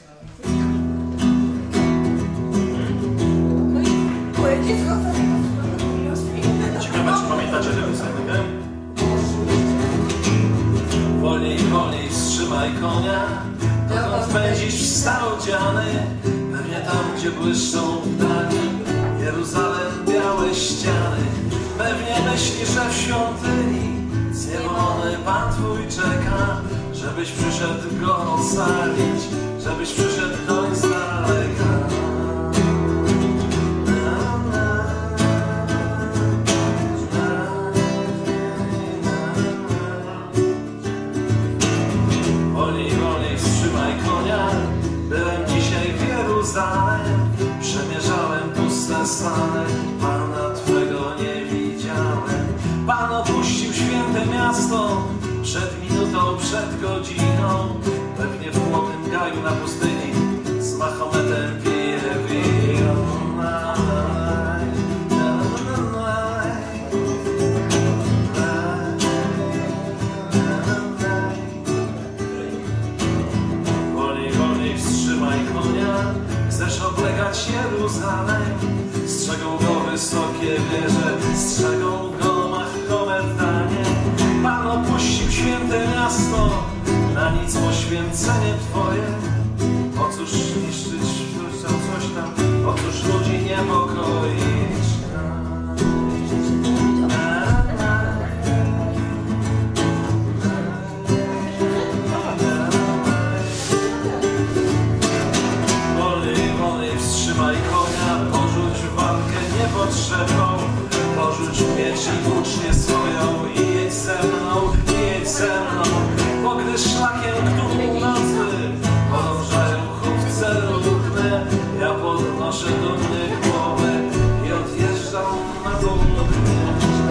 Ciekawe, czy pamiętacie tę piosenkę? Wolniej, wolniej wstrzymaj konia, dokąd pędzisz wstarodziany. Pewnie tam, gdzie błyszczą w dali Jeruzalem białe ściany. Pewnie myślisz, że w świątyni zniewolony Pan Twój czeka, żebyś przyszedł go ocalić, żebyś przyszedł doń z daleka. Wolniej, wolniej wstrzymaj konia, byłem dzisiaj w Jeruzalem, przemierzałem puste sale, Pana Twego nie widziałem. Pan opuścił święte miasto przed minutą, przed godziną, pewnie w chłodnym gaju na pustyni z Mahometem pije wino. Wolniej, wolniej wstrzymaj konia, chcesz oblegać Jeruzalem, strzegą go wysokie wieże, strzegą go Mahomet danie. Pan opuścił święte miasto, na nic poświęcenie Twoje. Po cóż niszczyć coś tam, po cóż ludzi niepokoić? Wolniej, wolniej wstrzymaj konia, porzuć walkę niepotrzebną, porzuć miecz i włócznię swoją i jedź ze mną, jedź ze mną, bo gdy szlakiem ku północy podążają chłopce równe, ja podnoszę dumny głowę i odjeżdżam na południe.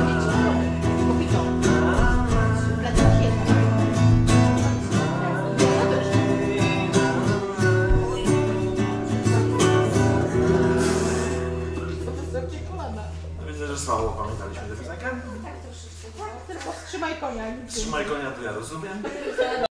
Widzę, że słabo pamiętaliśmy tę piosenkę. Tak, troszeczkę. Tak, tylko wstrzymaj konia. Wstrzymaj konia, to ja rozumiem.